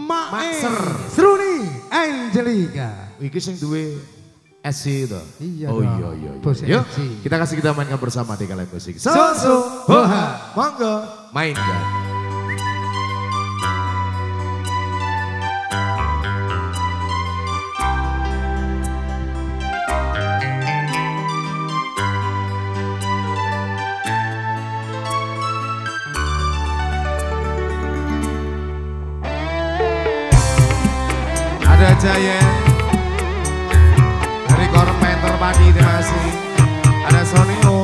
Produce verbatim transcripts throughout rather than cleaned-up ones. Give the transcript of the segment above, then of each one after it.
Maxer Sruni Angelica. iki sing duwe S C itu. Iya oh dong. iya iya iya. Bos Yuk S C. kita kasih kita mainkan bersama di kalian musik. So so hoha. Monggo mainkan. Ada Jaya dari Kormentor Padi, terima kasih. Ada Sonio.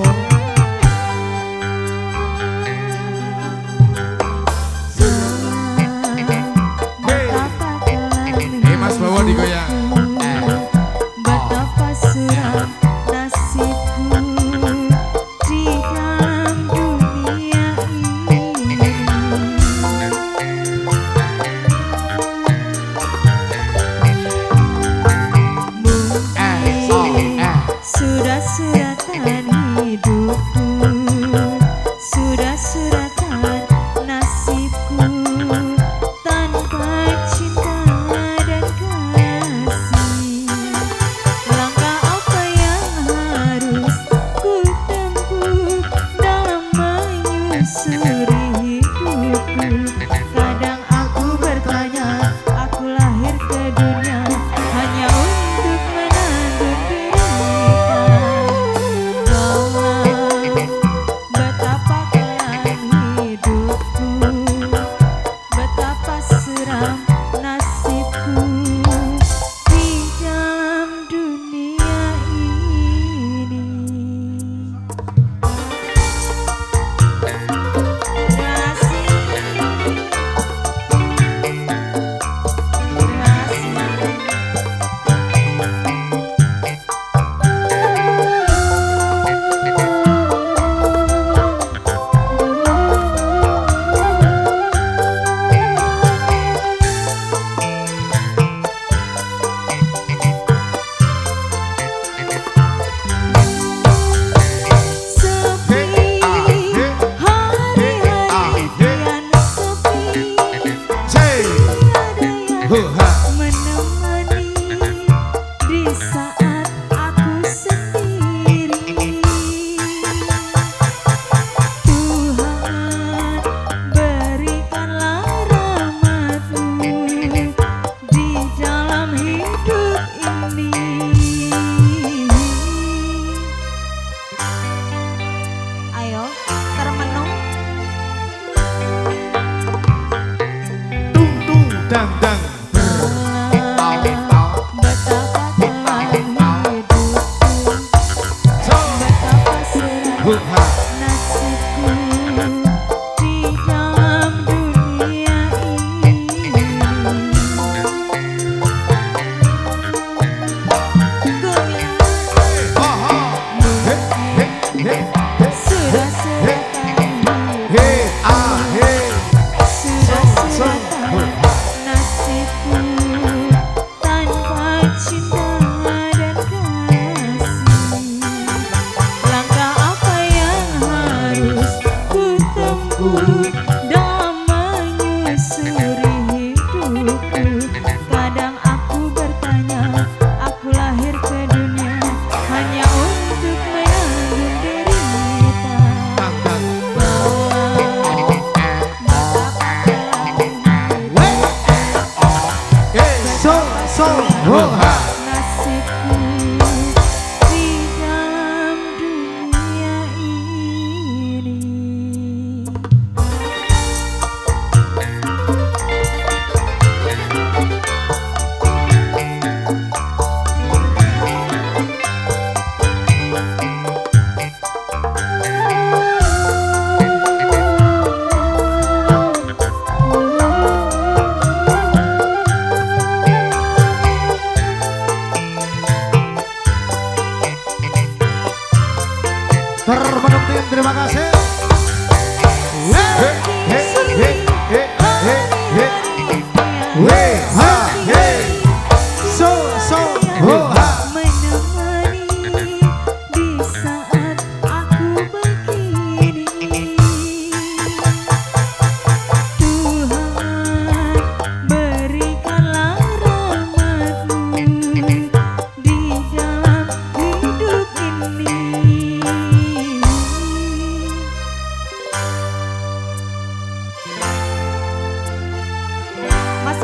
Hey, hey Mas Bawa digoyang. Betapa suram nasibku di dalam dunia ini. Sudah suratan hidupku, sudah suratan nasibku, tanpa cinta dan kasih. Langkah apa yang harus ku tempuh dalam menyusuri hidupku? Kadang aku bertanya, aku lahir ke dunia hanya untuk menanggung derita. Betapa kelam hidupku, betapa seram nasibku di dalam dunia ini. Terima kasih. Terima kasih. Sepi, hari-hari kian sepi, tiada yang menemani di saat aku sendiri. Tuhan, berikanlah rahmat-Mu di dalam hidup ini. Ayo, termenung. Tung tung dang dang. Betapa kelam hidupku, betapa seram nasibku di dalam dunia ini. Goyang, sudah suratan Hey ah hey. sudah suratan nasibku, tanpa cinta dan kasih. Langkah apa yang harus ku tempuh dalam menyusuri hidupku? Kadang aku bertanya, aku lahir ke dunia hanya untuk menanggung derita. Dang dang. Betapa kelam Hey so so hoha. nasibku di dalam dunia ini.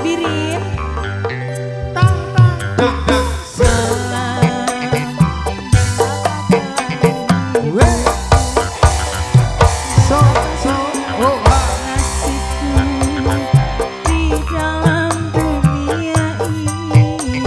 Birin. Tang tang Dang dang. Weh. So so oh ha. Nasibku di dalam dunia ini.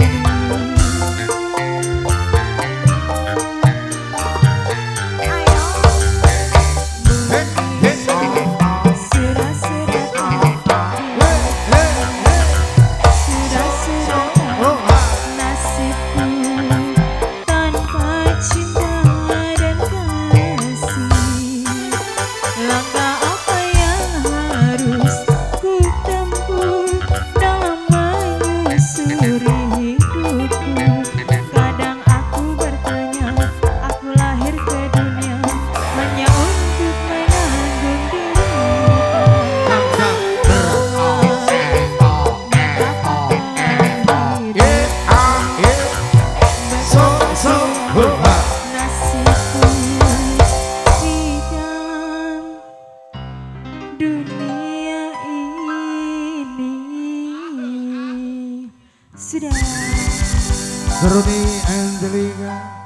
Ayo. Heh heh. Surat-surat Weh heh heh. surat-surat Oh ha. nasibku tanpa cinta dan kasih. Langkah apa yang harus ku tempuh dalam menyusuri hidupku? Kadang aku bertanya, aku lahir ke dunia hanya untuk menanggung dirimu. Dang dang. Yeah ah yeah. So so oh ha. Nasibku di dalam dunia ini. Sudah. Seruni Angelika.